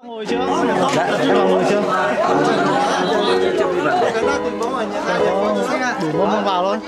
Ngồi chưa? Dạ, em vào ngồi chưa? Đủ mông vào thôi.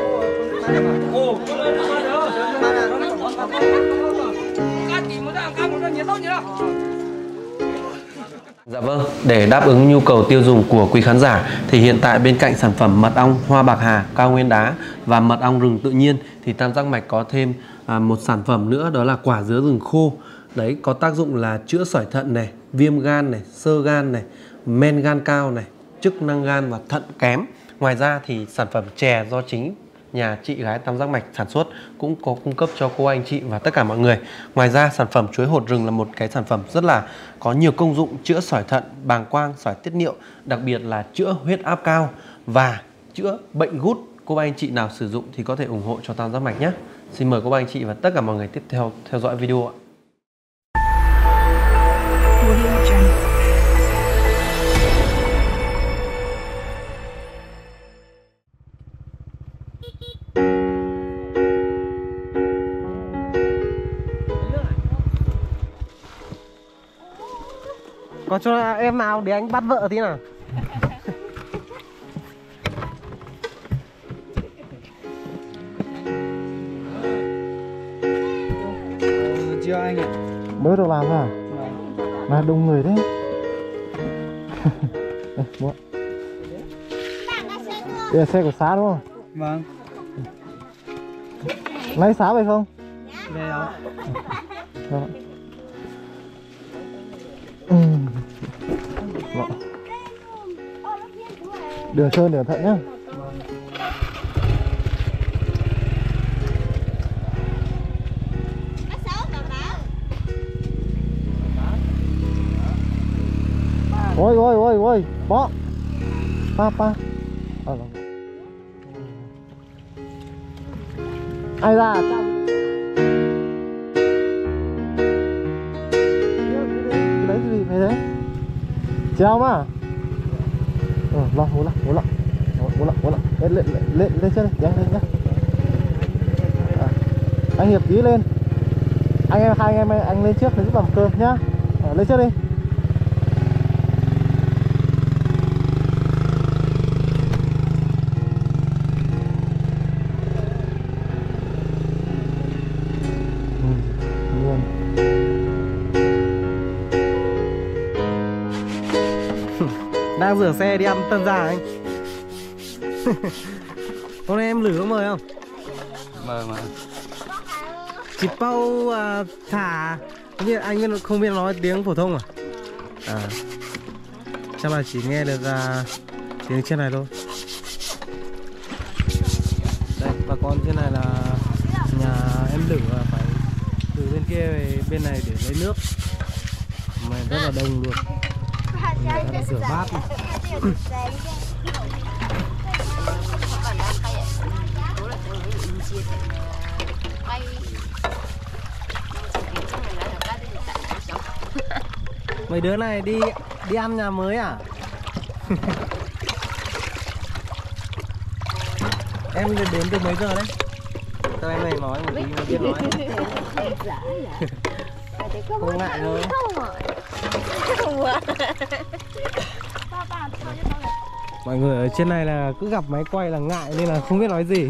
Dạ vâng, để đáp ứng nhu cầu tiêu dùng của quý khán giả thì hiện tại bên cạnh sản phẩm mật ong hoa bạc hà, cao nguyên đá và mật ong rừng tự nhiên thì Tam Giác Mạch có thêm một sản phẩm nữa, đó là quả dứa rừng khô. Đấy, có tác dụng là chữa sỏi thận này, viêm gan này, xơ gan này, men gan cao này, chức năng gan và thận kém. Ngoài ra thì sản phẩm chè do chính nhà chị gái Tam Giác Mạch sản xuất cũng có cung cấp cho cô anh chị và tất cả mọi người. Ngoài ra sản phẩm chuối hột rừng là một cái sản phẩm rất là có nhiều công dụng chữa sỏi thận, bàng quang, sỏi tiết niệu, đặc biệt là chữa huyết áp cao và chữa bệnh gút. Cô anh chị nào sử dụng thì có thể ủng hộ cho Tam Giác Mạch nhé. Xin mời cô anh chị và tất cả mọi người tiếp theo theo dõi video ạ. Có cho em nào để anh bắt vợ tí nào. Chưa anh ạ. Mới được làm à? Mà đông người đấy. Đây, mua. Đây là xe của Xá đúng không? Vâng. Lấy Xá về không? Về đó. Đường Sơn, đường Thận nhá. Ôi, bó. Pa. Ai ra? Lấy cái gì về đấy? Treo mà. Lo, ngủ lặng. Lên chưa đi, nhanh lên nhá. Anh Hiệp tí lên. Hai anh em anh lên trước để giúp làm cơm nhá. Lên trước đi. Đang rửa xe đi ăn Tân Gia anh. Hôm nay em lử có mời không? Mời mà. Chị Pau thả. Anh không biết nói tiếng phổ thông à? Chắc là chỉ nghe được tiếng trên này thôi. Đây, bà con trên này là nhà em lử phải từ bên kia về bên này để lấy nước. Mà rất là đông luôn. Người ta đã rửa bát này. Mấy đứa này đi ăn nhà mới à? Em đến từ mấy giờ đấy? Sao em này nói một tí mà biết nói. Không ngại đâu. Mọi người ở trên này là cứ gặp máy quay là ngại nên là không biết nói gì.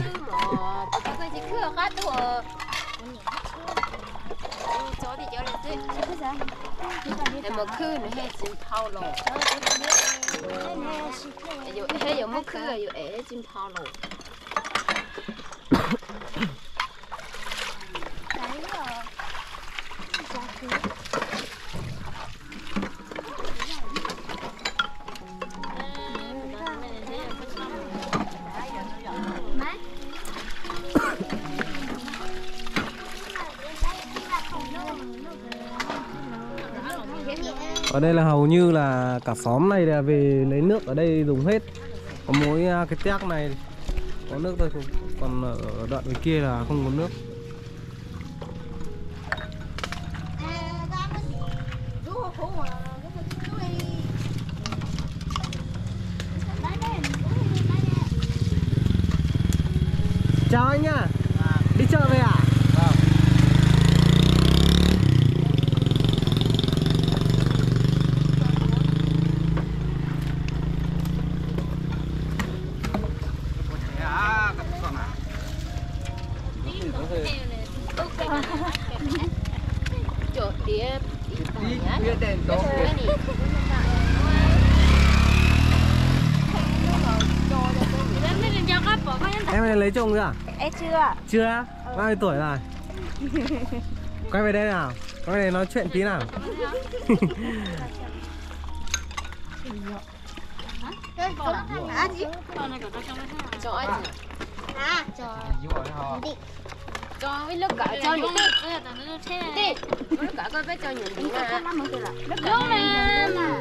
Ở đây là hầu như là cả xóm này là về lấy nước ở đây dùng hết. Có mỗi cái téc này có nước thôi, còn ở đoạn bên kia là không có nước. Chào anh nhá. Đi chợ về à? Em này lấy chồng chưa à? Em chưa. Chưa? Bao nhiêu tuổi rồi? Quay về đây nào. Quay về đây nói chuyện tí nào. Cho với lúc cả cho những đi. Lúc cả con phải cho những đi là. Lúc này.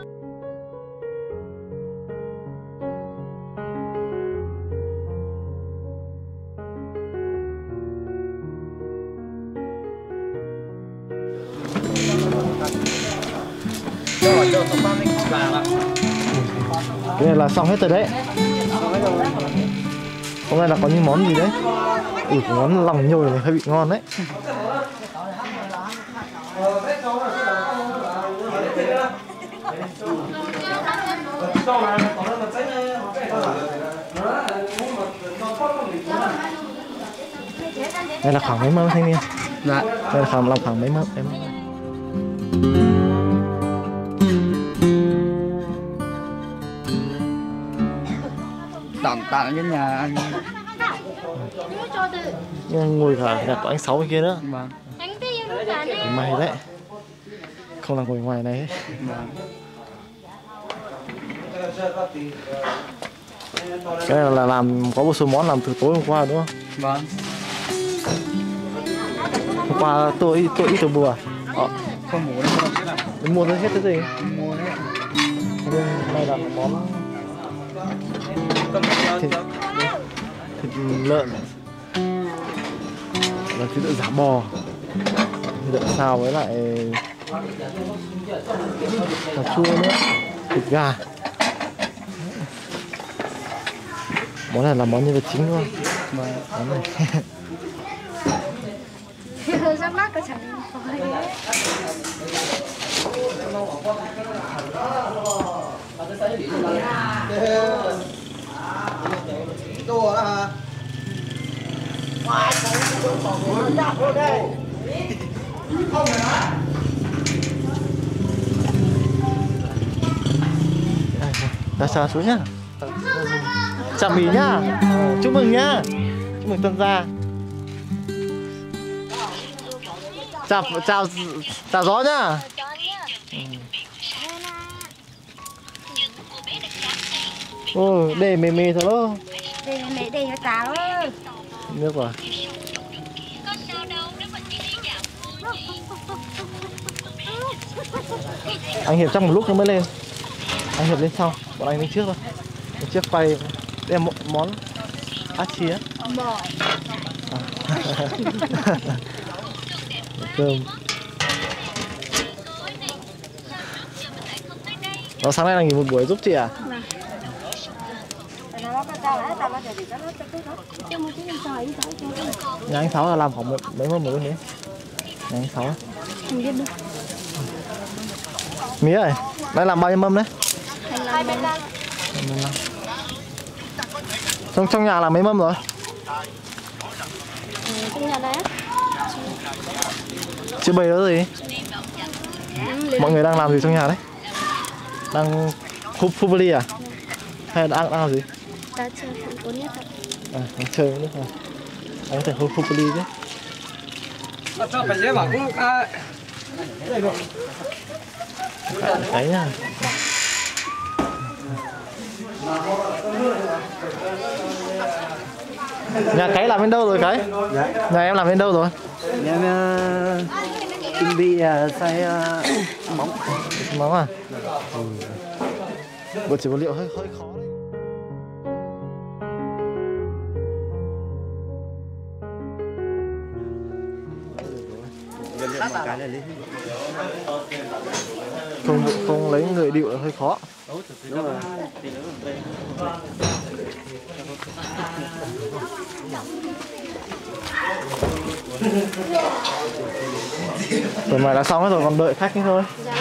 Cái này là xong hết rồi đấy. Hôm nay là có những món gì đấy? Món lòng nhồi này hơi bị ngon đấy. Đây là khoảng mấy mâm thanh niên? Dạ. Đây là khoảng mấy mâm em? Tặng cái nhà anh. Nhưng ngồi cả nhà có anh Sáu bên kia nữa. Vâng. May đấy. Không là ngồi ngoài này ấy. Vâng. Cái này là làm có một số món làm từ tối hôm qua đúng không? Vâng. Hôm qua tôi ít tôi mua à? Không mua đâu, không biết nào. Mình mua hết cái gì? Mua đấy. Nhưng đây là một món thịt lợn, là thịt lợn giả bò, thịt lợn xào với lại cà chua nữa, thịt gà. Món này là món nhân vật chính luôn. Món này. Rất mắc cái chẳng Đã xa xuống nhá. Chào Mỹ nhá. Chúc mừng nhá. Chúc mừng tân gia. Chào gió nhá. Ôi, để mê thôi đó. Để tao ơi. Nước à? Anh Hiệp chắc một lúc nữa mới lên. Anh Hiệp lên sau, bọn anh lên trước thôi. Lên trước quay đem một món át chia. Cơm. Nó sáng nay là nghỉ một buổi giúp chị à? Nhà anh Sáu là làm khoảng mấy mâm rồi thế? Nhà anh Sáu á? Mía ơi, đây làm bao nhiêu mâm đấy? 25. Trong nhà là mấy mâm rồi? Trong nhà đấy. Chưa bày đó gì? Mọi người đang làm gì trong nhà đấy? Đang phu vali à? Hay đang làm gì? Ta chơi cuốn nhất thôi. À, đang chơi nữa à? Anh có thể phu vali chứ? Sao phải dễ bảo cũng Cái nha. Nhà cái làm đến đâu rồi cái? Dạ. Nhà em làm đến đâu rồi? Em chuẩn bị xay móng. Móng à? Bộ chỉ vật liệu hơi khó đấy. Không lấy người điệu là hơi khó. Đúng rồi. Tuần này là xong hết rồi, còn đợi khách nữa thôi.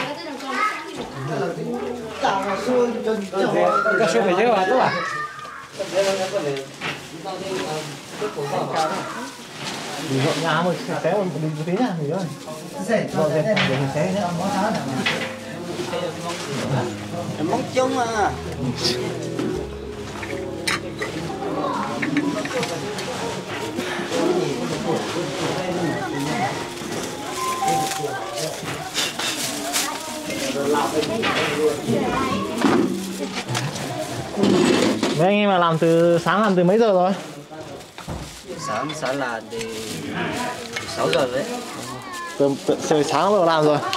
Cà phê phải dễ vào tốt à? Vì dọn nhà mà xé một tí nhá, nghỉ ơi. Dọn dẹp để mình xé nhá. Móng chung à. Mấy anh em mà làm từ sáng, làm từ mấy giờ rồi? Sáng là từ 6 giờ đấy. Từ trời sáng rồi làm rồi.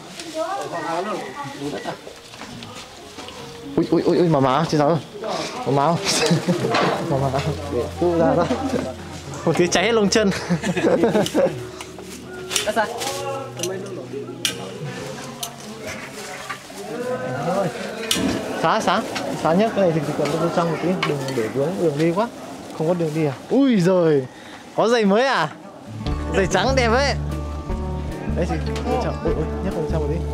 Ui mà má chứ sao? Má cứ ra đó. Một tí cháy hết lông chân. Sáng nhất cái này thì cần bên trong một tí, đừng để vướng đường đi quá, không có đường đi à? Ui giời, có giày mới à? Giày trắng đẹp ấy. Đấy thì ôi nhấc bên trong một tí,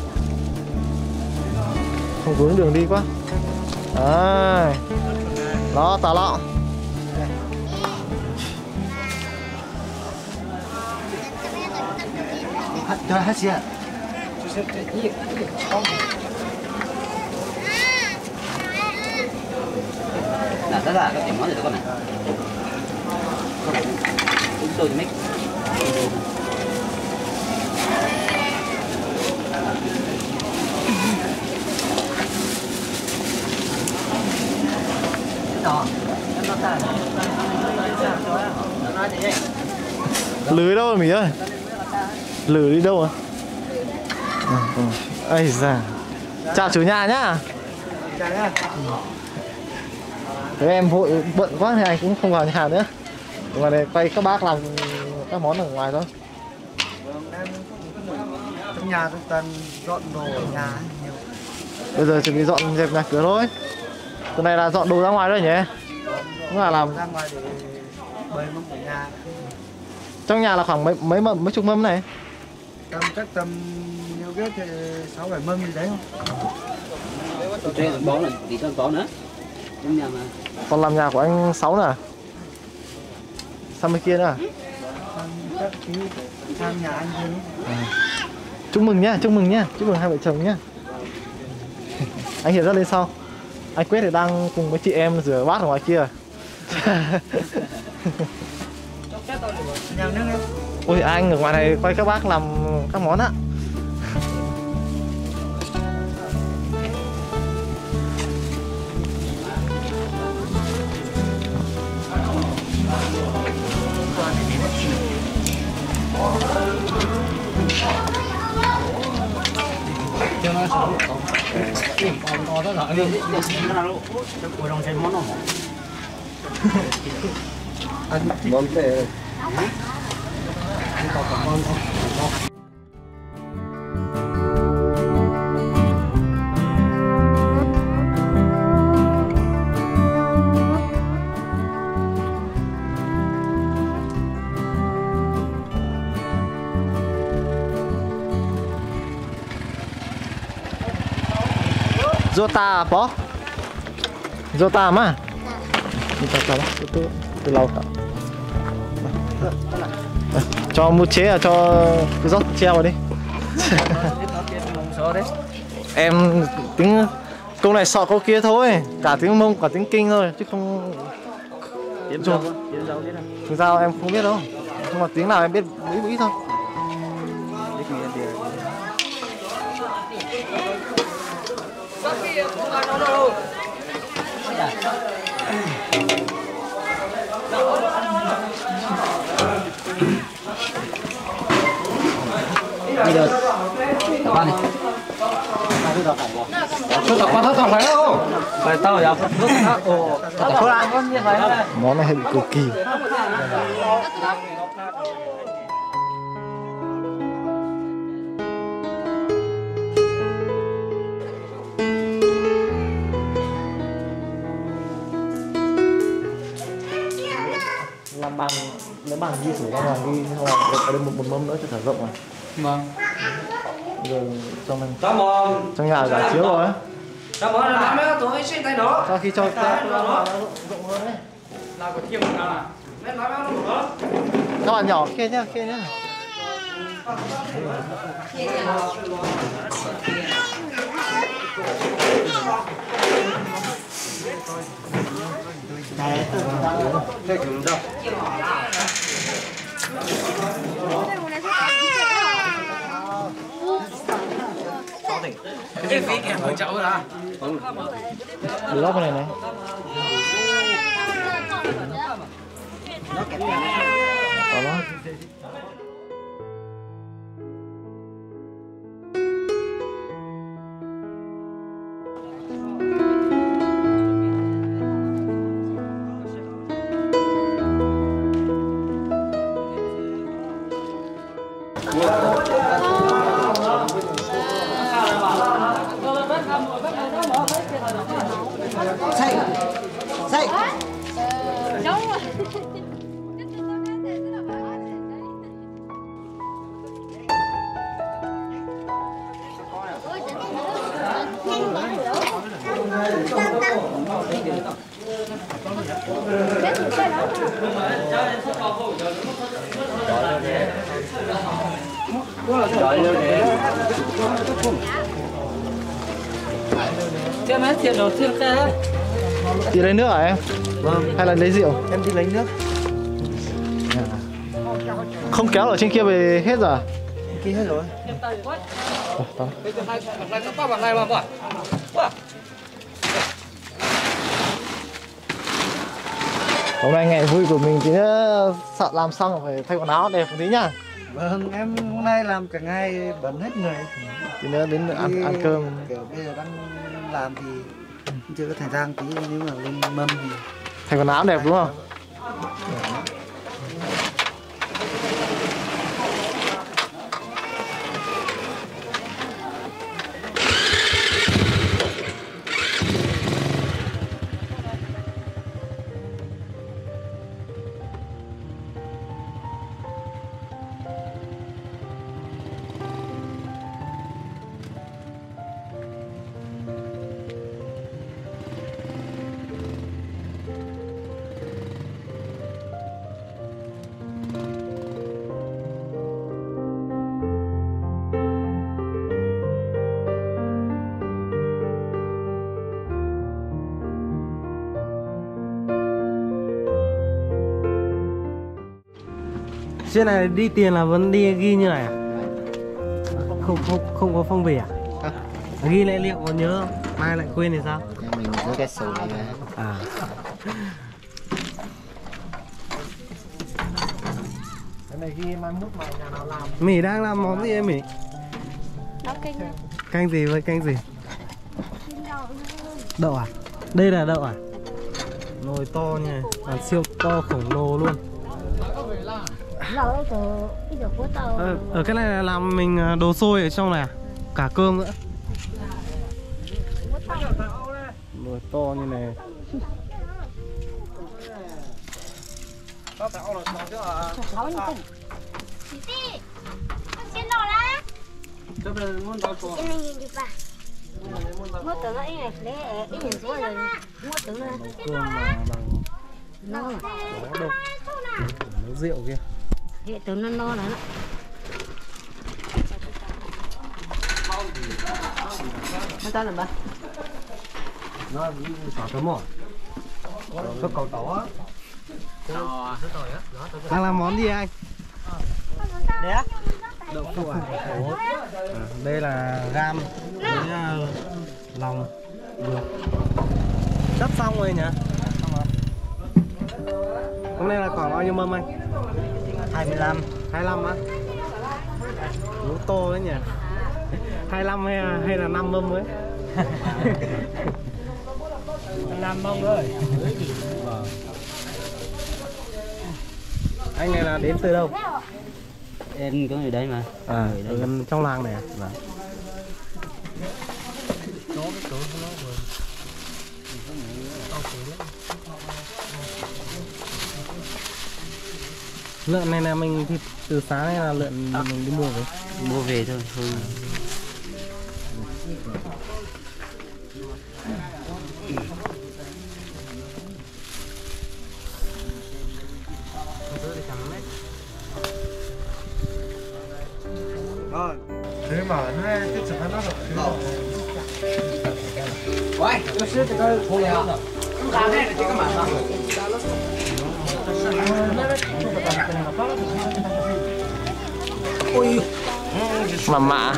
không vướng đường đi quá. Đấy, đó tà lọ. Cho hát gì ạ? Là tất cả các điểm món rồi con này. Chúng tôi thì make. Lưới đâu rồi Mỹ ơi? Lưới đi đâu rồi? Ây da. Chào chủ nhà nhá. Thế em vội bận quá thì anh cũng không vào nhà nữa. Nhưng mà đây quay các bác làm các món ở ngoài thôi. Trong nhà tôi toàn dọn đồ ở nhà nhiều. Bây giờ chuẩn bị dọn dẹp nhà cửa thôi. Từ này là dọn đồ ra ngoài rồi nhỉ? Cũng là làm ra ngoài để bày mâm ở nhà. trong nhà là khoảng mấy chục mâm này? Chắc tầm nhiều cái thì 6-7 mâm gì đấy không? Trên bó là tí con có nữa. Trong nhà mà. Còn làm nhà của anh 6 nè. Sang bên kia nữa à? Chắc tí sang nhà anh thôi. Chúc mừng nhá, chúc mừng hai vợ chồng nhá. Anh Hiệp rất lên sau. Anh Quyết thì đang cùng với chị em rửa bát ở ngoài kia. Ôi anh ở ngoài này quay các bác làm các món á. Món để Jota apa? Jota mah? Kita salah itu laut. Cho một chế à, cho rót treo vào đi. Em tiếng câu này sọ câu kia thôi, cả tiếng Mông cả tiếng Kinh thôi chứ không. Thực ra em không biết đâu, nhưng mà tiếng nào em biết ít thôi. Đi được. Các bạn này. phải tao ya Món này hơi bị cầu kỳ. Làm bằng nếu bằng ghi sủi ra ngoài ghi không là ở đây một mâm nữa cho thả rộng rồi. vâng. Rồi cho mình Chào mừng. trong nhà giả chiếu rồi. Chào mừng là mấy tuổi trên tay đó. Sau khi cho rộng hơn đấy. Là của thiêm nào à? Mấy nói nó đủ đó. Các bạn nhỏ kia nhá, kia nhá. Cái phí kèm của cháu là Đưa lóc này này. Đó. Thêm hết tiền rồi, thêm cái. Đi lấy nước hả em? Vâng. Hay là lấy rượu? Em đi lấy nước. Không kéo ở trên kia về hết rồi à? Kia hết rồi. Đó. Hôm nay ngày vui của mình thì sợ làm xong phải thay quần áo đẹp một tí nhá. Vâng, em hôm nay làm cả ngày bận hết người. Tí nữa đến ăn cơm. Kiểu bây giờ đang làm thì chưa có thời gian tí, nếu mà lên mâm thì Thay quần áo đẹp đúng không? Trên này đi tiền là vẫn đi ghi như này à? Không có phong bì à? Ghi lại liệu có nhớ không? Mai lại quên thì sao? Mình giữ cái sổ này mà. À. Cái này ghi mai mốt mà nhà nào làm. Mỉ đang làm món gì em Mỉ? Nấu canh. Canh gì với canh gì? Đậu à? Đây là đậu à? Nồi to như này, siêu to khổng lồ luôn. Ở cái này là làm mình đồ xôi ở trong này à? Cả cơm nữa. Nồi to như này. Cơm mà bằng nó độc, nước rượu kia. Hệ từ nó no nữa. Nó ta làm ba. Nó xỏ tấm mỏ. Có cầu tỏ á. Đang làm món gì anh? Đấy á? Đậu phụ à? Đây là gam với lòng luộc. Sắp xong rồi nhỉ? Hôm nay là khoảng bao nhiêu mâm anh? 25. 25 á? Lú to đấy nhỉ? 25 hay là 5 mâm ấy? 5 mông rồi. Vâng. Anh này là đến từ đâu? Em có người đây mà. À, ở trong làng này à? Vâng. Lợn này là mình thịt từ sáng hay là lợn mình đi mua về? Mua về thôi. Mama.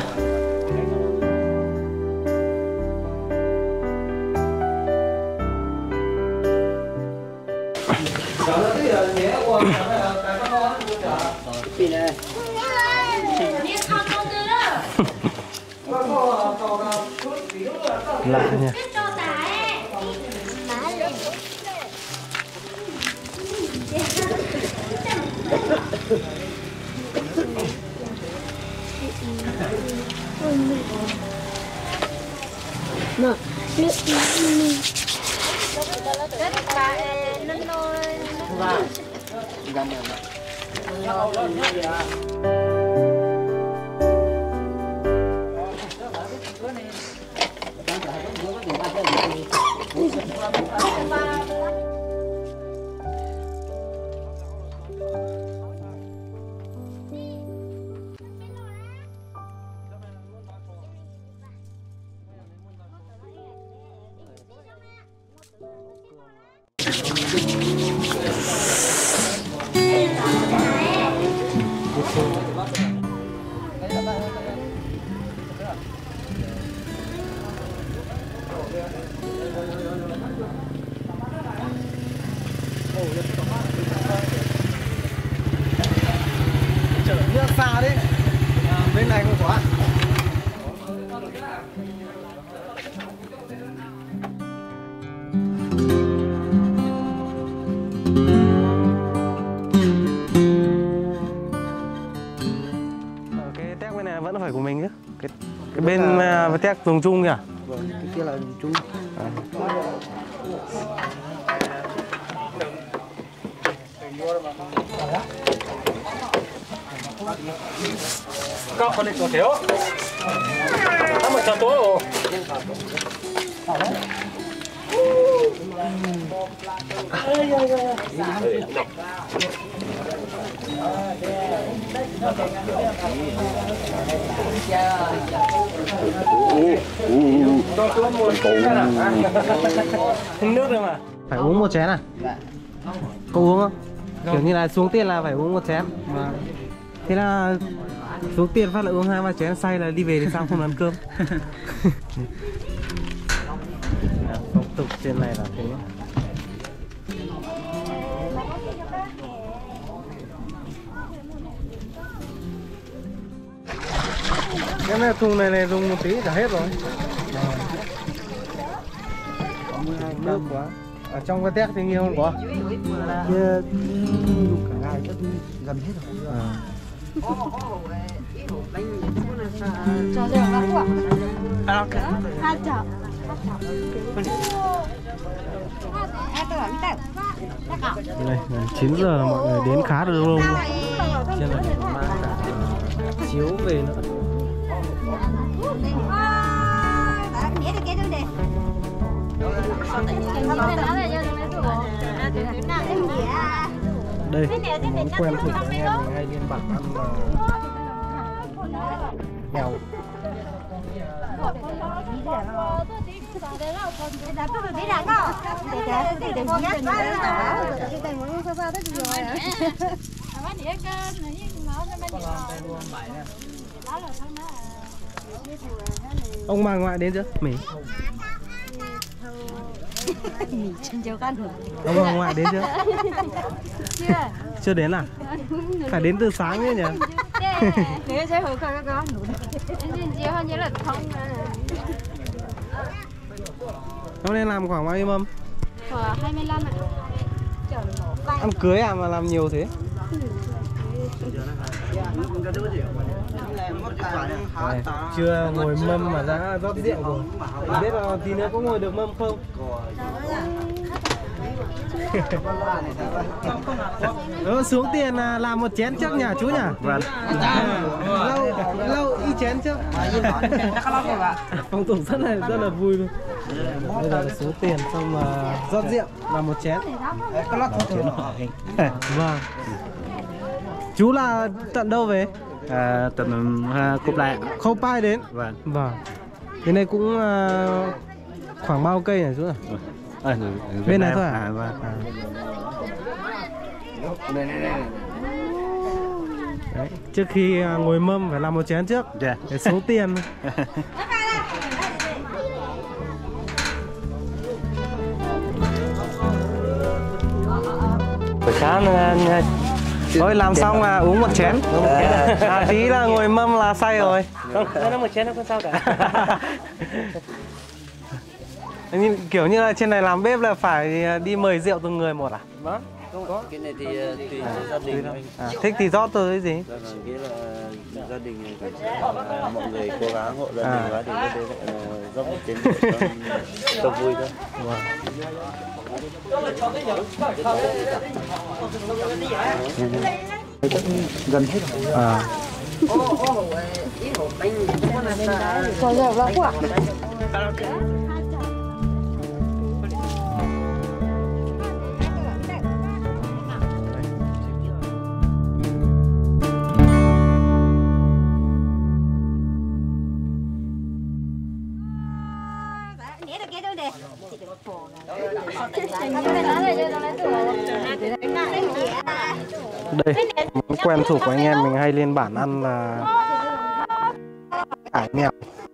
Lạ nha. Chở nước xa đấy. Bên này không có. Cái tép bên này vẫn phải của mình chứ. Cái bên tép dùng chung kìa. Vâng, cái kia là dùng chung. Các con đi chỗ thiếu. Mà chờ tối rồi. Nước rồi mà. Phải uống một chén à? Có uống không? Kiểu như là xuống tiền là phải uống một chén. Thế là xuống tiền phát là uống 2-3 chén say là đi về thì sao không ăn cơm. Phong tục trên này là thế. Cái này thùng này dùng một tí là hết rồi. Nước quá. Ở trong cái tét thì nhiều không có. Kia dùng cả ngày chắc gần hết rồi. Cho được lắm ạ. Hai chợ. Đây, 9 giờ mọi người đến khá được luôn. Trên này mang cả chiếu về nữa. Đây, món quen thuộc của em mình hay lên bản ăn là mèo. Ông bà ngoại đến chưa? Mỉ. Ông bà ngoại đến chưa? Chưa đến à? Phải đến từ sáng chứ nhỉ? Hôm nay làm khoảng bao nhiêu mâm? 25 ạ. Ăn cưới à mà làm nhiều thế? Đây, chưa ngồi mâm mà đã rót rượu rồi. Không biết là tí nữa có ngồi được mâm không? Xuống tiền làm một chén trước nhà chú nhỉ? Vâng. Lâu y chén trước. Phong tục rất là vui luôn. Bây giờ là số tiền xong mà rót rượu làm một chén. Vâng. Chú là tận đâu về? Tận Cốp Lai. Khâu Pai đến. Vâng. Vâng. Cái này cũng khoảng bao cây này chú à? Bên này thôi à? Đấy, trước khi ngồi mâm phải làm một chén trước để số tiền. Buổi sáng thôi làm xong là uống một chén. Tí là ngồi mâm là say rồi. Không, nó một chén nó không sao cả. Kiểu như là trên này làm bếp là phải đi mời rượu từng người một à? Vâng, không có. Cái này thì tùy gia đình thôi. Thích thì rót tôi cái gì? Nghĩa là gia đình mọi người cố gắng hộ gia đình quá thì có thể rót một chén rượu cho vui thôi. Gần hết rồi. Đây, món quen thuộc của anh em mình hay lên bản ăn là cải mèo.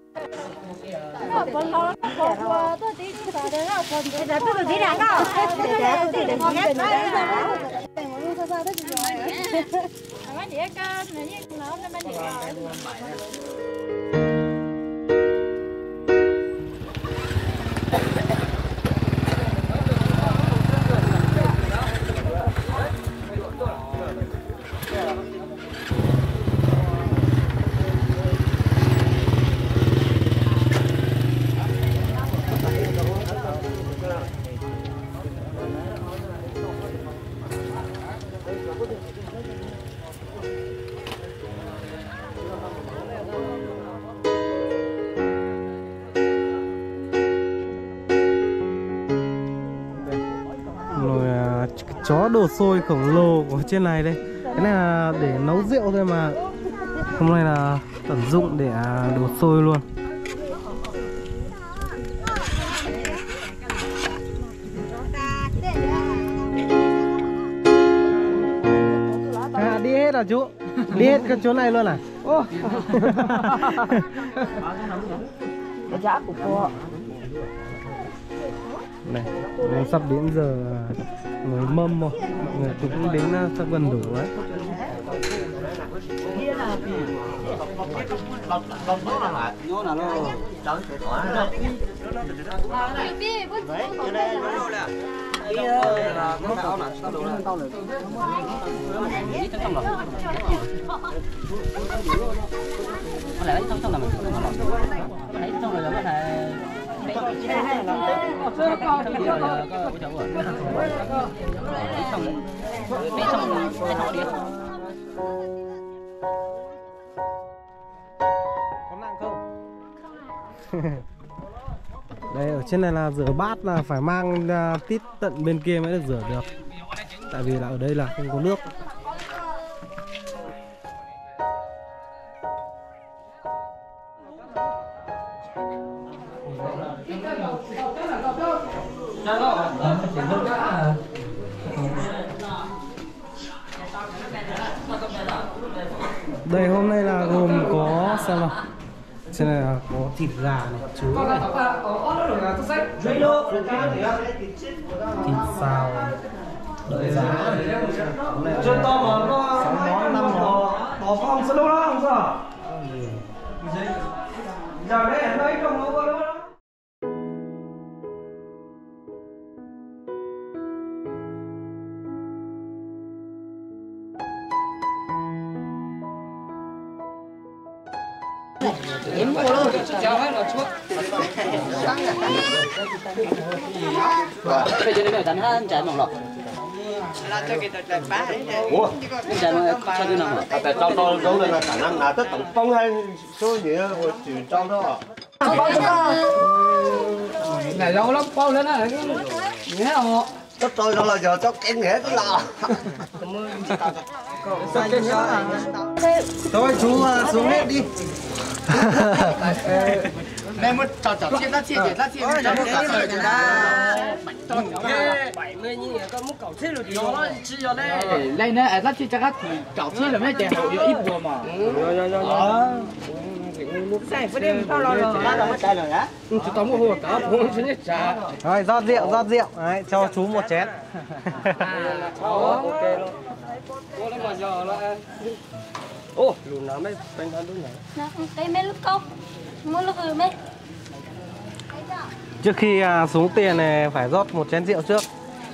Chó đồ xôi khổng lồ của trên này đây. Cái này là để nấu rượu thôi mà hôm nay là tận dụng để đồ xôi luôn. Đi hết à chú? Đi hết cái chỗ này luôn à? Này, sắp đến giờ ngồi mâm rồi, mọi người cũng đến sắp gần đủ đấy. Có nặng không? Đây, ở trên này là rửa bát là phải mang tít tận bên kia mới được rửa được. Tại vì là ở đây là không có nước. Đây hôm nay là gồm có xem nào. Trên này là có thịt gà này, chuối này, thịt xào, đợi giá này, cho to mà nó 6 món 5 món. Bỏ phòng sao đâu đó không sao? Giờ đây ở đây không có đâu. Em mua luôn. Bây giờ nếu tận hơn chạy mỏng lọ. Là cho cái đợt bá đấy. Ủa, chạy cho tôi nào. Tại trong đó giống như là khả năng là tất tổng phong hay số nhiều một chuyện trong đó. Này lâu lắm bao lên á. Nghe không? Tất tôi đó là giờ cho cái nghĩa cái lò. Thôi chú xuống hết đi. Mẹ muốn chào chia ra chia chia. Ôi, nó muốn cả sợi rồi đó. 70 như vậy con muốn cầu thiết rồi thì nó chia cho đây. Đây nè, nó chia cho các cậu chia là mấy trẻ hậu ít vừa mà. Sai phải đem bao lâu rồi. Bao lâu mới trả lời á? Chú tóm một hồ cả, không xin nhất trả. Rồi rót rượu. Đấy, cho chú một chén. Ok luôn. Cô lấy mà giờ là ô, lùn nào mấy bánh ăn đúng này. Cái mấy lúc câu. Mua lúc rồi mấy. Trước khi xuống tiền này phải rót một chén rượu trước.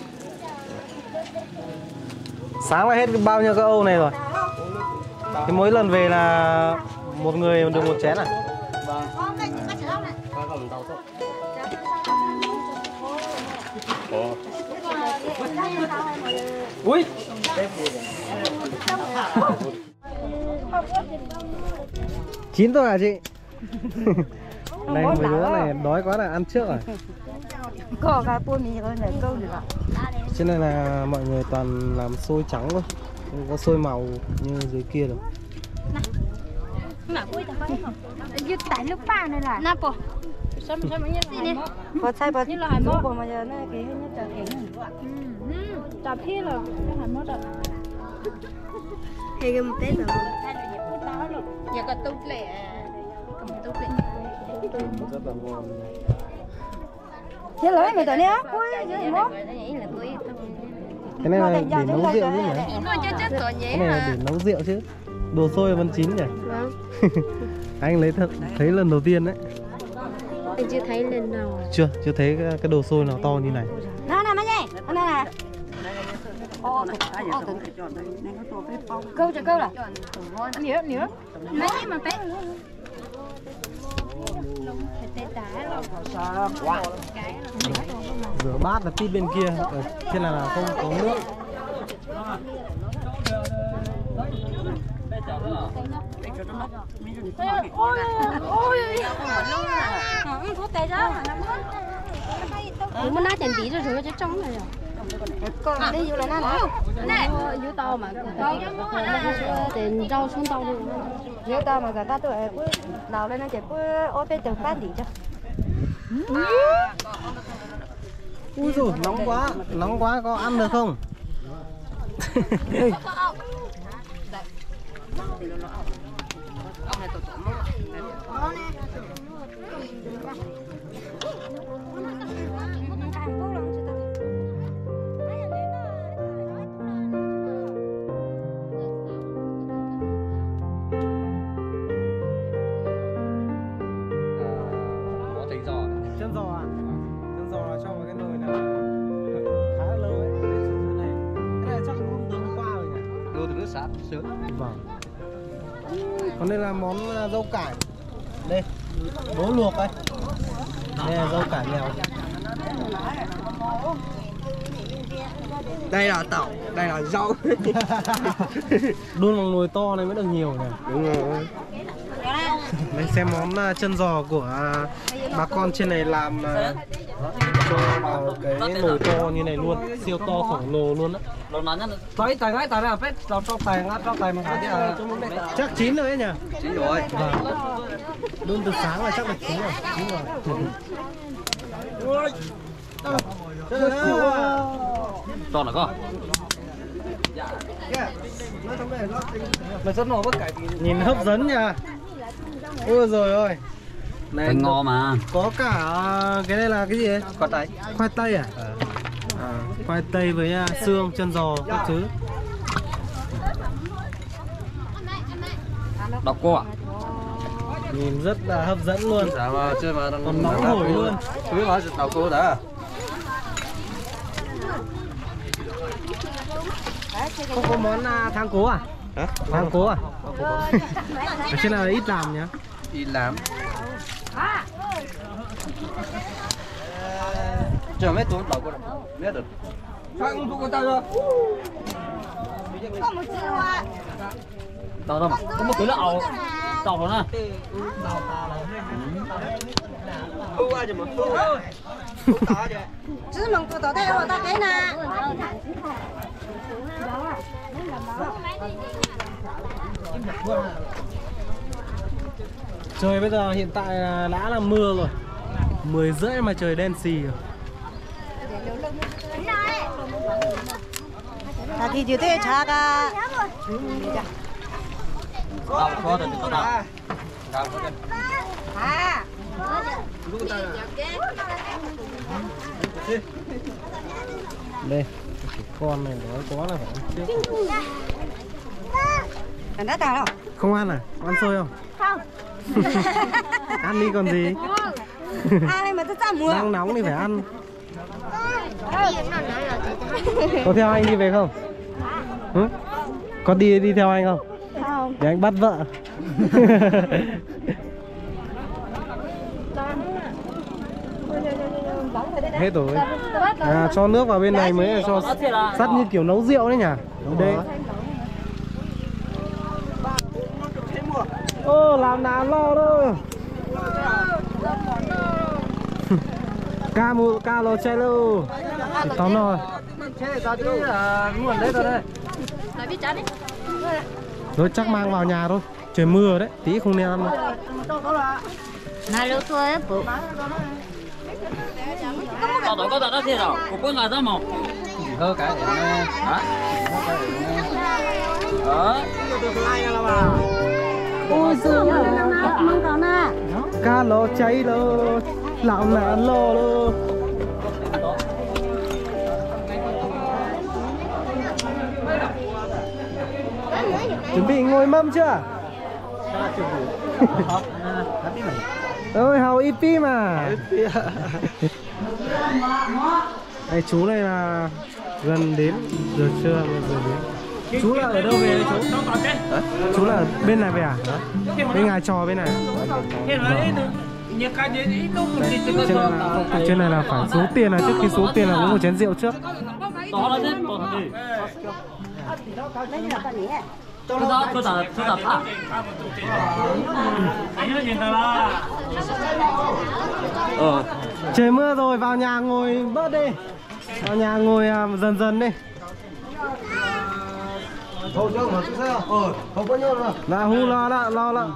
Sáng là hết bao nhiêu cái ô này rồi. Thì mỗi lần về là một người được một chén à? Vâng. Ui. Chín rồi hả chị? Này mấy đứa này đói quá là ăn trước rồi. Có cái bún mì rồi này câu được ạ. Cho nên là mọi người toàn làm xôi trắng thôi, không có xôi màu như dưới kia đâu. Như tại lúc ba này là nắp sao mà như thế này có sai bớt như là hải mốt mà giờ nó cái như trà kính trà phi là cái hải mốt đó hay cái một tết rồi giờ có tốt lệ cầm tốt lệ Rất là ngon. thế lấy người ta nhé cuối dưới mốt Cái này là để nấu rượu chứ nhỉ? Cái này là để nấu rượu chứ. Đồ xôi vẫn chín nhỉ? Vâng. Anh lấy thật thấy lần đầu tiên đấy. Anh chưa thấy lần nào. Chưa thấy cái đồ xôi nào to như này. Nào nè nhé, nè. Câu là. Nhớ. Mấy mà bé. Rửa bát là tít bên kia, ở trên là không có nước. Thuốc tê đó. Muốn nói tiền tí rồi chứ trong này. Còn đi vô là nó này. Vô tàu mà. Tiền rau xuống tàu luôn. Vô tàu mà cả ta tụi cứ đào lên nó chỉ cứ ô tê từng phát đi cho. Ui dồi, nóng quá, có ăn được không? Chân giò à? Chân giò là cho vào cái nồi là khá là lâu ấy. Cái này chắc cũng từ hôm qua rồi nhỉ? Đưa từ nước sáp sướng. Vâng. Còn đây là món dâu cải. Đây, bố luộc đây. Đây là dâu cải mèo. Đây là tàu, đây là rau. Đun bằng nồi to này mới được nhiều này. Đúng rồi. Đây xem món chân giò của bà con trên này làm cho vào cái nồi to như này luôn, siêu to khổng lồ luôn á. Chắc chín rồi đấy nhỉ? Chín rồi. Vâng. Đun từ sáng là chắc là chín rồi. To là có. Nhìn hấp dẫn nha. Ôi rồi ơi. Này Ngon mà. có cả cái này là cái gì đấy? Khoai tây à? Khoai tây với xương, chân giò các thứ. Đọc cô à? Nhìn rất là hấp dẫn luôn. Dạ mà chơi mà Còn nóng hổi luôn. Chú biết nói đọc cô đã. Không có món thang cố à? Hả? Thang cố à? Ở trên này ít làm nhá. Đi làm. Chờ mấy tuần đọc cô rồi. Biết được. Không thu con tao rồi. Tao đâu mà. Có một cái lậu. Tao rồi nè. Thu qua chứ mà. Chứ mong tụi đây rồi ta cái nè. Trời bây giờ hiện tại đã là mưa rồi, 10:30 mà trời đen xì rồi. thì chỉ thế cha cả. Đây, cái con này nó có là phải ăn trước. Cần đã tao đâu? Không ăn à? Ăn xôi không? Không. Ăn đi còn gì? Ăn đây mà tôi ra mua. Đang nóng thì phải ăn. Có theo anh đi về không? Ừ? Có đi theo anh không? Không. Để anh bắt vợ. Hết rồi. À, cho nước vào bên này mới là cho sắt như kiểu nấu rượu đấy nhỉ? Đây. Ô, làm nào lo đâu. Ca lo chơi luôn. Tóm rồi. Rồi chắc mang vào nhà thôi. Trời mưa đấy, tí không nên ăn đâu. Nào lúc thôi bố. có đó thế rồi, cũng có ngày đó mà. Hơi cái này. Đó. Ôi giời ơi. Ca lo cháy lo. Lão nà lo lo. Chuẩn bị ngồi mâm chưa? Ôi hào IP mà. Đây chú này là gần đến giờ trưa rồi đến. Chú là ở đâu về đấy chú? Chú là ở bên này về à? Bên Ngài Trò bên này. Trên này là phải xuống tiền là trước khi xuống tiền là uống một chén rượu trước. Trời mưa rồi, vào nhà ngồi bớt đi. Vào nhà ngồi dần dần đi. Là hu lo đó, lo đó.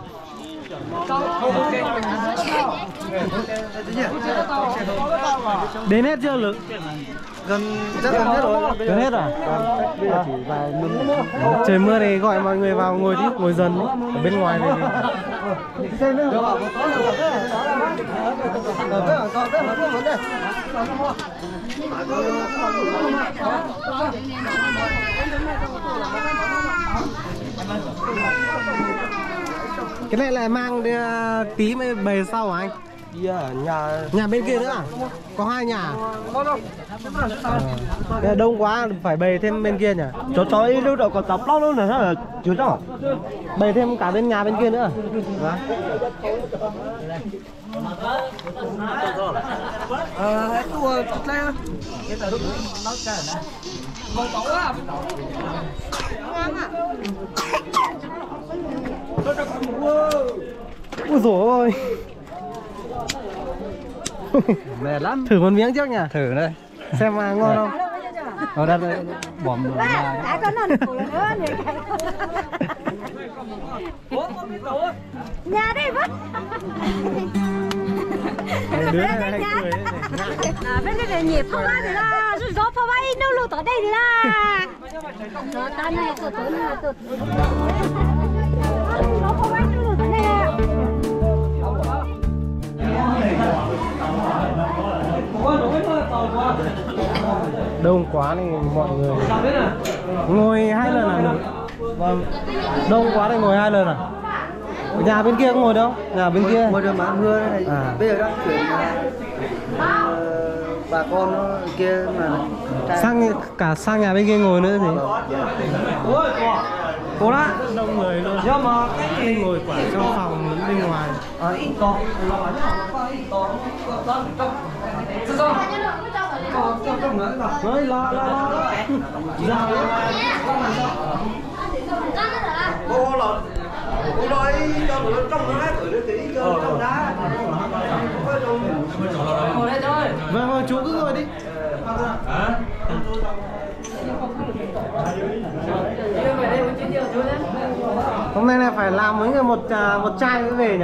Đến hết chưa lực? Gần rất gần hết rồi. Gần hết à? Bây giờ chỉ vào mâm. Trời mưa này gọi mọi người vào ngồi đi, ngồi dần đi. Ở bên ngoài này đi. Cái này lại mang đi, tí mới bày sau hả anh? Nhà bên kia nữa à? Có 2 nhà. Đông quá phải bày thêm bên kia nhỉ? Cho ý lúc đầu còn tập lóc luôn này là chưa đó. Bày thêm cả bên nhà bên kia nữa. Hết tua lên. Ôi dồi ôi. Mệt lắm. Thử một miếng trước nhỉ? Thử đây. Xem mà ngon không? Ở đây bỏng nữa. Đã có non củ nữa nhỉ. Nhà đây mất. Đứa này hay cười đấy. Bên đây là nhịp phao bay thì là, gió phao bay đâu lụt ở đây thì là. Gió tan này tụt này tụt. Gió phao bay đâu lụt ở đây à. Đông quá thì mọi người ngồi 2 lần à? Vâng. Đông quá thì ngồi 2 lần à? Nhà bên kia có ngồi đâu? Nhà bên kia. Ngồi đường mà mưa đây này. À. Bây giờ đang chuyển bà con nó kia mà sang nhà bên kia ngồi nữa thì. Cô đó. Đông người luôn. Do mà cái ngồi quả trong phòng lẫn bên ngoài. Ít to. Nói lo. Cô nói cho tụi nó trong nó tụi nó tí cho trong đá. Ngồi đây thôi. Vâng, chú cứ ngồi đi. Về đây một chút chú nhé. Hôm nay là phải làm với một chai nữa về nhỉ?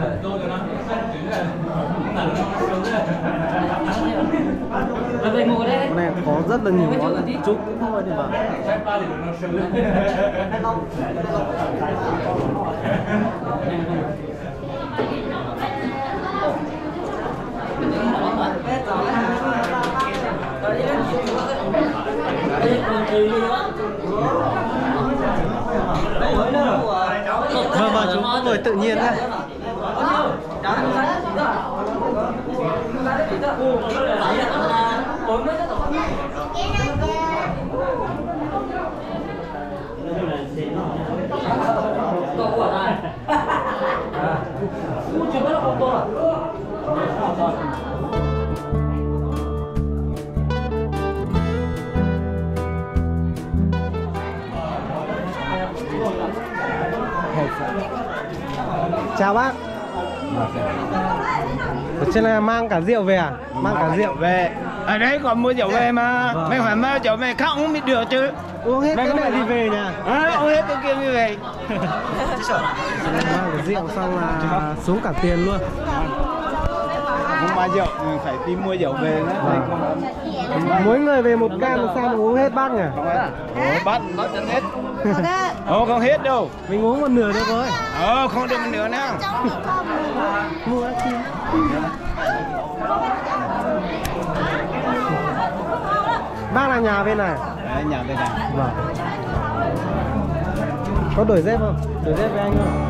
Hôm nay có rất là nhiều món chúc thôi thì vào. Vâng, chúng cũng ngồi tự nhiên đấy. Chào bác. Ở trên này mang cả rượu về à? Mang cả rượu về. Ở đấy còn mua rượu về mà. Mày phải mang rượu về khác uống mới được chứ. Uống hết cái này đi về nhỉ? Uống hết cái kia mới về. Mang cả rượu xong là xuống cả tiền luôn. Không bao rượu, phải đi mua rượu về nữa. Mỗi người về một can làm sao mà uống hết bác nhỉ? Bác có chân hết. Không hết đâu. Mình uống một nửa được thôi. Không được một nửa nữa. Mua chim. Bác là nhà bên này. Đấy, nhà bên này. Vâng. Có đổi dép không? Đổi dép với anh không?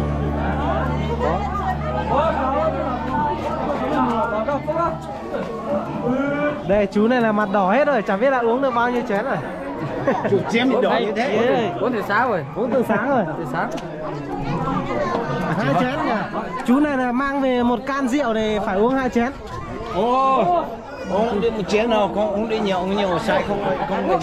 Có. Đây chú này là mặt đỏ hết rồi, chẳng biết là uống được bao nhiêu chén rồi. Chú chén bị đỏ như thế. Uống từ sáng rồi. Uống từ sáng rồi. Từ sáng. 2 chén nhỉ? Chú này là mang về một can rượu này phải uống 2 chén. Uống đi một chén nào, không uống đi nhiều sai không được.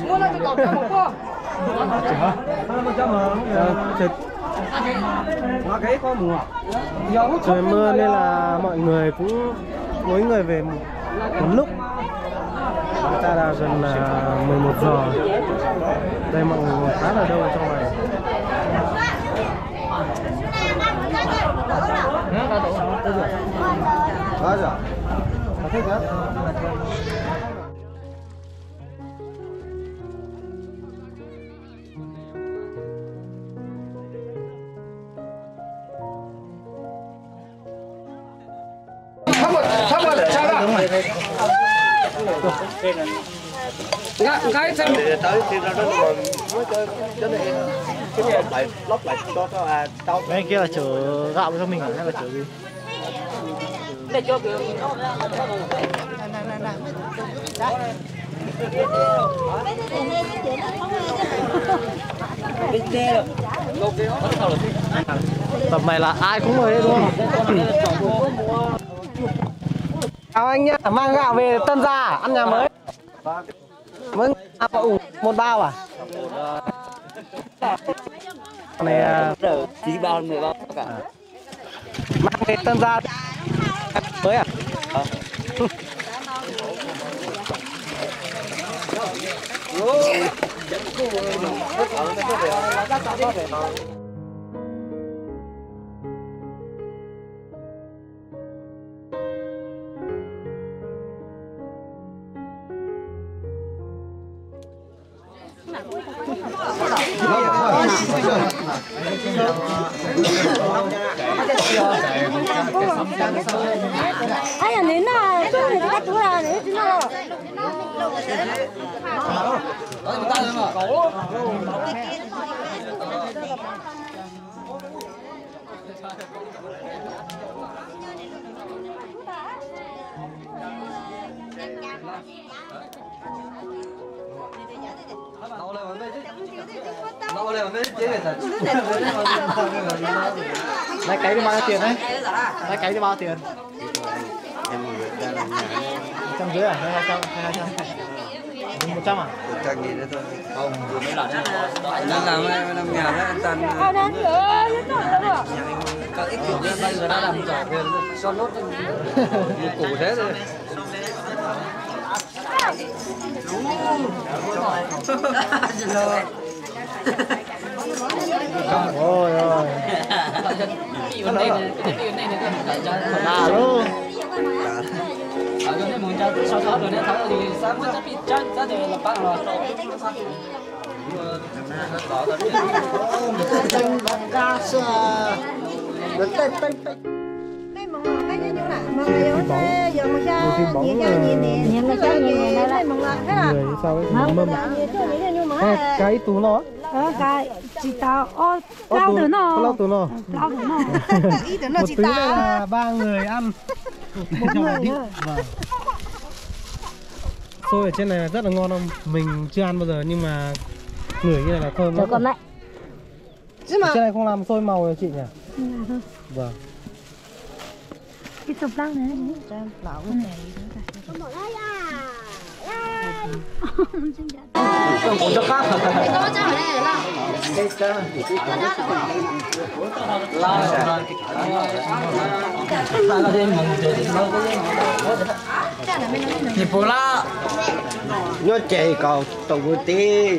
Trời mưa nên là mọi người cũng mỗi người về một lúc. Chúng ta là gần 11 giờ. Đây mọi người khá là đông ở trong này. Có rồi. Thích hả? Cái xem tới khi nó lót lại có tao. Bên kia là chở gạo cho mình hay là chở gì? để cho kiểu Tầm này là ai cũng ngồi đây đúng không? Chào anh nhá, mang gạo về Tân Gia ăn nhà mới. Vâng, một bao à? Này chỉ bao 10 bao cả. mang về Tân Gia mới à? Ai à đến là tôi người ta chú là để chú nào. Lấy cái đi bao nhiêu tiền đấy? Lấy cái đi bao nhiêu tiền? Em người ta làm nhà 150 à? Hay 200? 100 à? 100 nghìn nữa thôi. Không, vừa mới lần đang làm nhà đó anh Tân. Các ít kiểu như bây giờ đã làm giỏi về cho nốt một củ thế rồi. Ôi ơi. Là luôn. Người sao ấy mâm cái tú nó cái chỉ tao lao từ nó lao từ nó một tí này là 3 người ăn cho nó đi. Xôi ở trên này rất là ngon không? Mình chưa ăn bao giờ nhưng mà ngửi như này là thơm lắm. còn lại Ở trên này không làm xôi màu rồi chị nhỉ? Vâng. cái sụp lăng này 你不辣， nó chạy còn tàu một tí.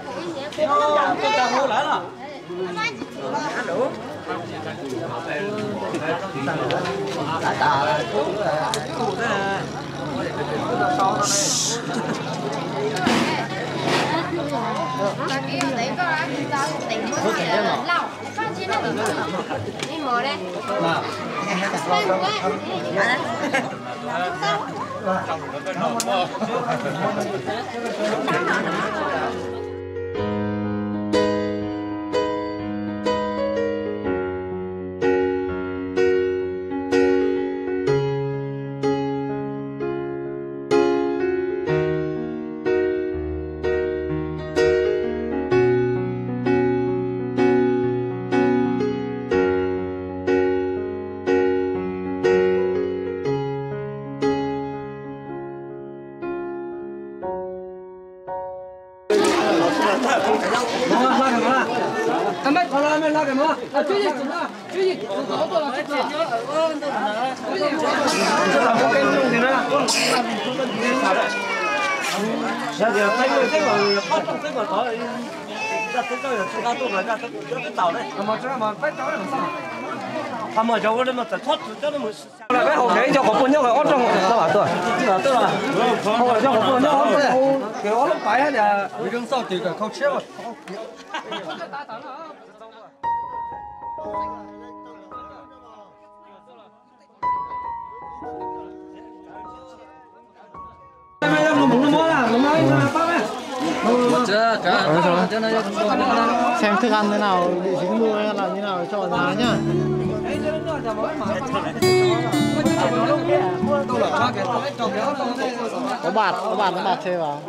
Cái hộp đấy cho có cuốn nhau cái ót trong sao bảo tôi. Tức là không phải cho có cuốn nhau ót đấy. Cái ót lúc cái hết là vì đằng sau thì cả không chết rồi. Xem thức ăn thế nào bị dính mưa hay là như nào cho ở nhà nhá. Có bạt nó bạt chê vào.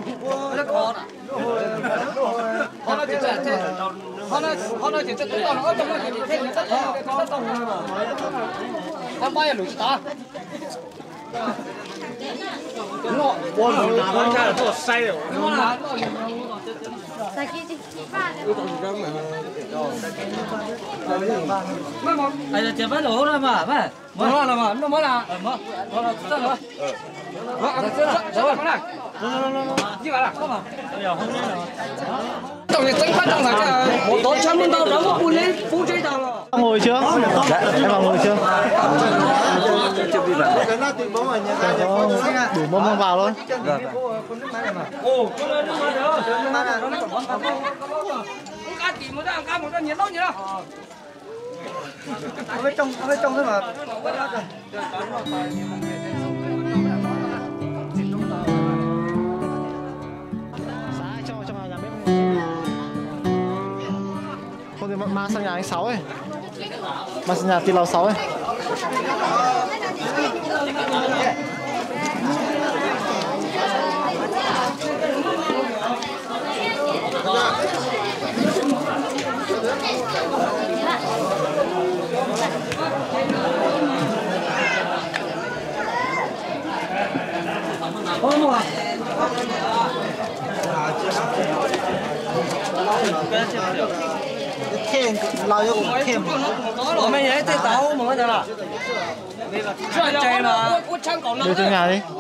哎呀，这边路了嘛，没，没了嘛，那没了，没，这了，这过来，đi vào nào, mà. Tổng tính quan trọng là cái một tối trăm bên đâu đó có phun lên, phun trên đầu rồi. Ngồi chưa? Dạ, em vào ngồi chưa? Chưa đi vào. Đủ mâm vào thôi. Ồ, có lên nước mắt nữa, nước mắt này nó còn cá chỉ một cái nhiệt lắm nhỉ? Ở bên trong thế mà. Cho vào nhà bếp. Không thì mang sang nhà anh Sáu ấy. Mang sang nhà Tí Lào Sáu ấy. Thêm lao cho thêm. Mấy nhảy tới tàu mà cái là. Chơi mà. Đưa cho nhà đi.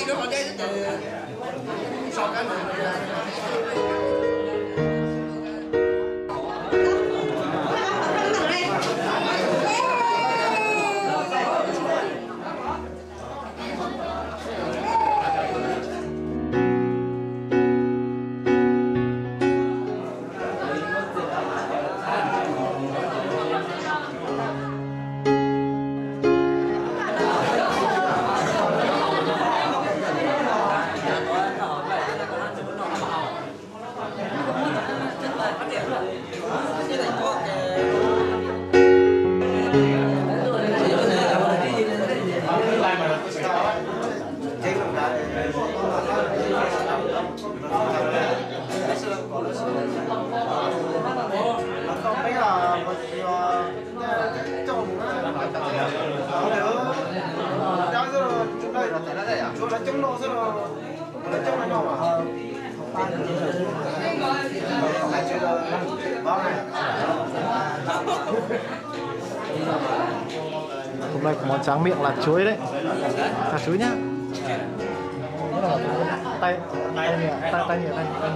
Hôm nay có món tráng miệng là chuối đấy. Thả chuối nhá. Tay nhỉ.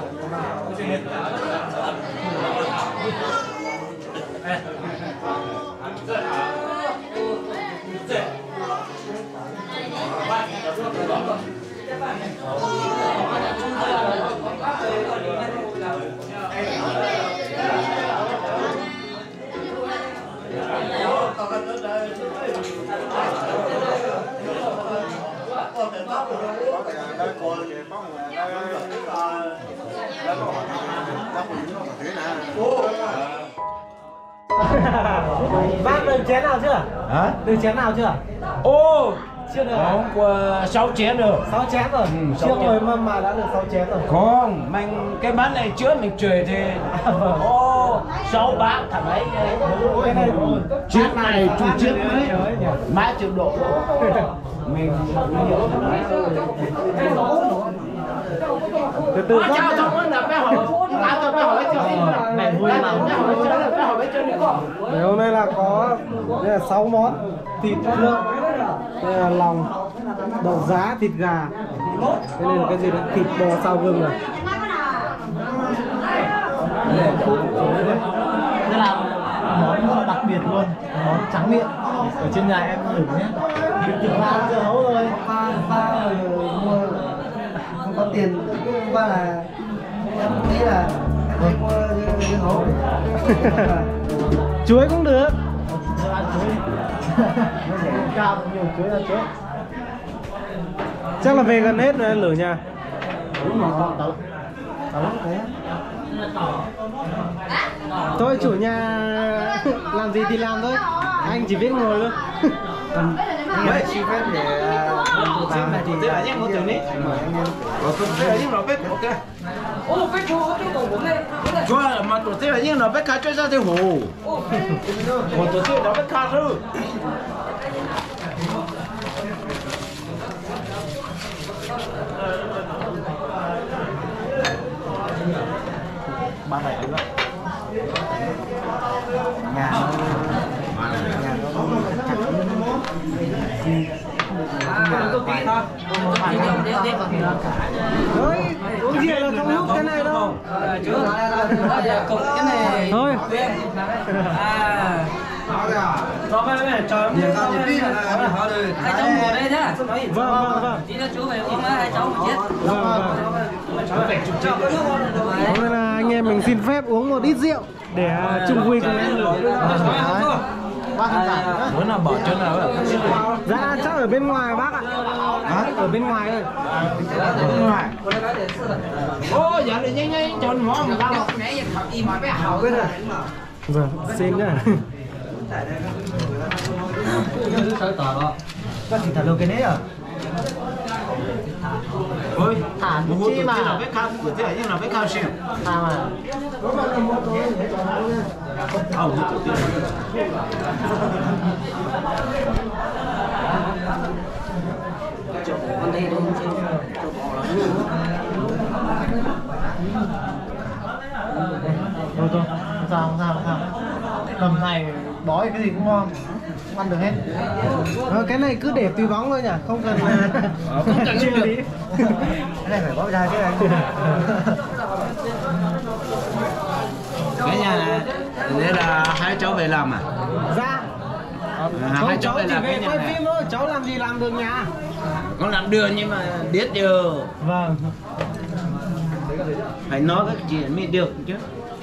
Bác được chén nào chưa? Hả? Được chén nào chưa? Ô, Chưa được. có 6 chén rồi. 6 chén rồi. Chưa ngồi mâm mà đã được 6 chén rồi. Không, mình cái bát này trước mình chơi thì ô 6 bát thằng ấy Cái này chiếc này chủ chiếc đấy mãi chịu độ mình từ từ chào cháu là bé hỏi Này vui lắm. hôm nay là có đây là 6 món: thịt lượng, đây là lòng, đậu giá, thịt gà, đây là cái gì đấy, thịt bò xào gừng này. Đây là món đặc biệt luôn, món tráng miệng ở trên nhà em thử nhé. Thịt ba dưa hấu rồi, ba mua không có tiền, qua là em nghĩ là em mua dưa hấu. Chuối cũng được. Ăn chuối, cao nhiều chuối ăn chuối. Chắc là về gần hết rồi lửa nhà. Đúng rồi, tao thế. Thôi chủ nhà làm gì thì làm thôi, anh chỉ biết ngồi thôi. Đấy, xin phép để làm này thì là nhé, một tiếng đấy. 좋아, mà tổ chức là những nó biết cá chơi ra thì hồ. Một tổ chức nó biết cá thôi. Ba này nữa. Nhà nó Thôi, uống rượu là không hút cái này đâu. Thôi. Rồi mày chờ hai cháu ngồi đây nhá. Vâng. Tí nữa chú về uống hai cháu một chiếc. Vâng. Hôm nay là anh em mình xin phép uống một ít rượu để chung vui cùng em được. Muốn nào bỏ chân nào vậy? Dạ chắc ở bên ngoài bác ạ. Ở bên ngoài thôi. Bên ngoài. Ô, giờ này nhanh cho nó một bao. Vâng, xin nhá. Bác chỉ thả đồ cái đấy à? Ôi, Thả một chi mà. là biết cao, một là nhưng là biết cao xỉu. Thả mà. Con đây đúng không? Thôi, không sao. Tầm này đói cái gì cũng ngon. ăn được hết. Cái này cứ để tùy bóng thôi nhỉ, không cần không cần chưa đi. Cái này phải bóp ra chứ anh. Cái nhà này đây là hai cháu về làm à? Dạ. Hai Không, cháu cháu về chỉ làm về cái nhà quay này. phim thôi, cháu làm gì làm được nhà. Con làm được nhưng mà biết chưa? Vâng. Phải nói các chuyện mới được chứ.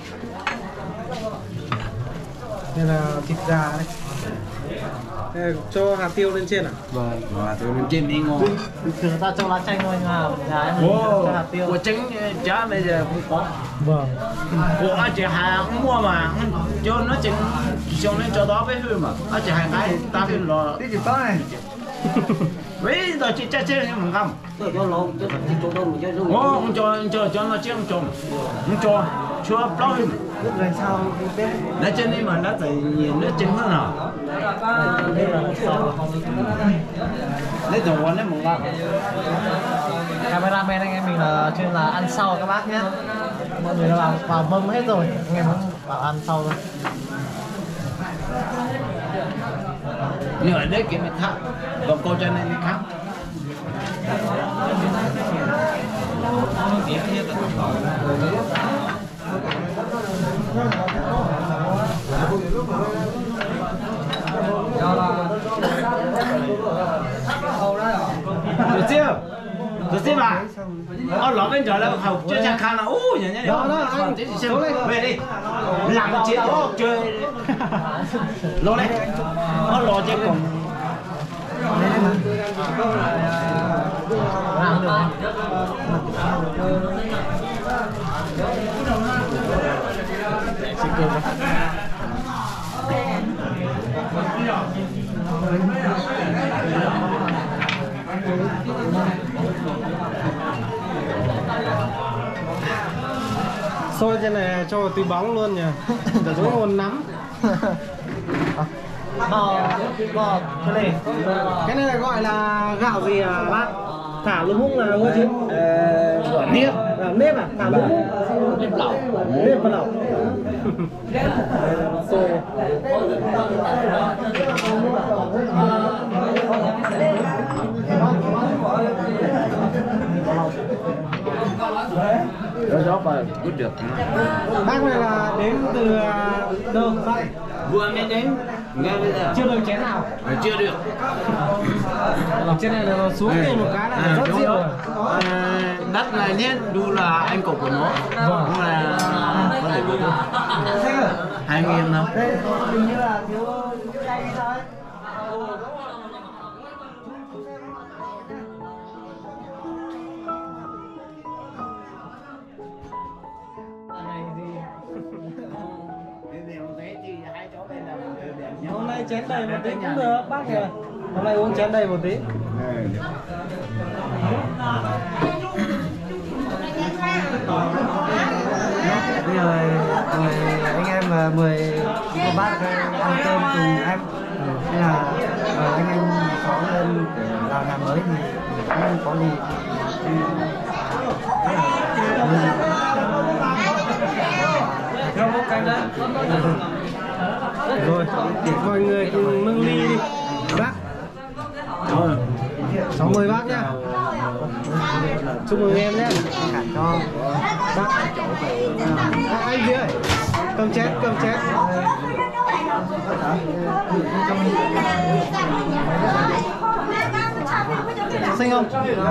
Đây là thịt gà đây. Đây, cho hạt tiêu lên trên à? Vâng. Tôi lên trên đi ngon. Bình thường ta cho lá chanh thôi nhưng mà nhà em cho hạt tiêu. Của trứng chả bây giờ không có. Vâng. Của anh chị hàng mua mà cho nó chừng cho nó cho đó với hư mà. Anh chị hàng cái ta phải lo. Cái gì to này? Vậy rồi chị cha chơi không không? cho lộn cho chị chủ động cho luôn. Không cho nó chứ không cho chưa bao nhiêu. Lúc này sao bếp Nó trên đây mà nó phải nhìn nó trứng hơn nào. đây là sao Lấy đồ quán đấy một ngọn. cameraman anh em mình là chuyên là ăn sau các bác nhé. Mọi người đã vào mâm hết rồi, anh em muốn bảo ăn sau thôi. Nhưng ở đây cái này khác, còn cô cho nên khác. Được chưa? Được chưa bà? Lọ bên trở lại học chơi cha khăn là nhỉ nhỉ. Đó anh xem về đi. Làm chiến chơi. Lọ đấy. Lọ chơi cùng. Làm được. Xin cơm đó. Xôi trên này cho vào túi bóng luôn nhỉ. Giống nguồn nắm. Bò cái này. Cái này là gọi là gạo gì à bác? Thả lúa múc là đúng không chứ? Nếp. Nếp à? Thả lúa múc. Nếp lẩu. Nếp và lẩu. Xôi. Đó mà cứ được. Bác này là đến từ đâu? Vừa mới đến nghe bây giờ Chưa được chén nào? chưa được. Trên này là xuống kia một cái là rất đúng rượu rồi. rồi. Đất này nhé, đu là anh cục của nó. Đúng là có thể được 2.000 đâu. Hôm nay chén đầy một tí cũng được bác nhỉ. Hôm nay uống chén đầy một tí. Bây giờ anh em là 10 cô bác ăn cơm cùng em. Nên là anh em có lên vào nhà mới thì không có gì. Rồi, mọi người cùng nâng ly đi. Bác. Cháu mời bác nhá. Chúc mừng em nhé. Cho Bác. Anh gì ơi? Cầm chén, cầm chén. xinh không?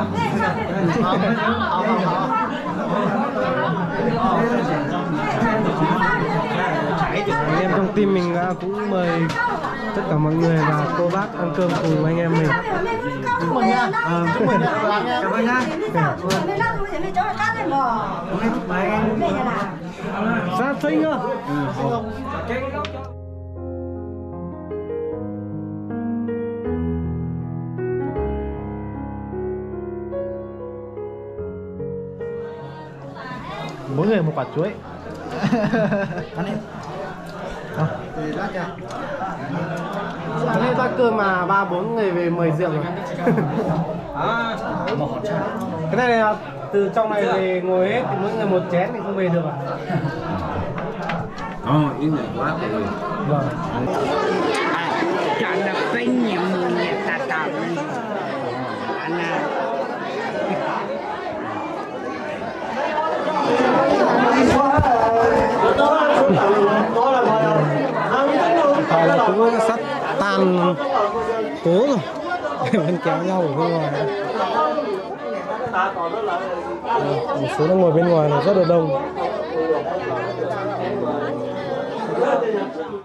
Anh em trong team mình cũng mời tất cả mọi người và cô bác ăn cơm cùng anh em mình. Chúc mừng nha. Chúc mừng nha. Cảm ơn nha. Ra xinh không? Mỗi người một quả chuối. Ăn đi. Hôm nay bác cơm mà 3-4 người về mời rượu rồi. Cái này là từ trong này về ngồi hết thì mỗi người một chén thì không về được à? Ý này quá rồi. Vâng. Chàng là sắp tan cố rồi. Vẫn kéo nhau ở bên ngoài. Một số nó ngồi bên ngoài là rất là đông.